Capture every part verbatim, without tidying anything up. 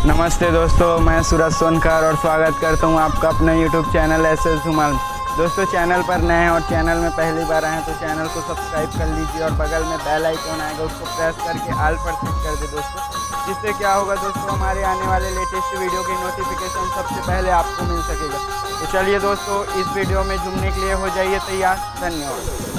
नमस्ते दोस्तों, मैं सूरज सोनकर और स्वागत करता हूं आपका अपने YouTube channel S S Dhumal. दोस्तों, चैनल पर नए हैं और चैनल में पहली बार आए हैं तो चैनल को सब्सक्राइब कर लीजिए और बगल में बेल आइकॉन आएगा, उसको प्रेस करके ऑल पर सेट कर दे दोस्तों। जिससे क्या होगा दोस्तों, हमारे आने वाले लेटेस्ट वीडियो की नोटिफिकेशन सबसे पहले आपको मिल सकेगा। तो चलिए दोस्तों, इस वीडियो में झूमने के लिए हो जाइए तैयार। धन्यवाद।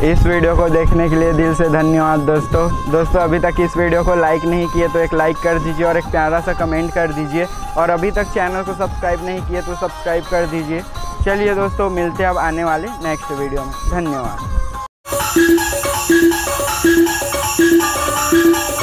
इस वीडियो को देखने के लिए दिल से धन्यवाद दोस्तों। दोस्तों अभी तक इस वीडियो को लाइक नहीं किए तो एक लाइक कर दीजिए और एक प्यारा सा कमेंट कर दीजिए, और अभी तक चैनल को सब्सक्राइब नहीं किए तो सब्सक्राइब कर दीजिए। चलिए दोस्तों, मिलते हैं अब आने वाले नेक्स्ट वीडियो में। धन्यवाद।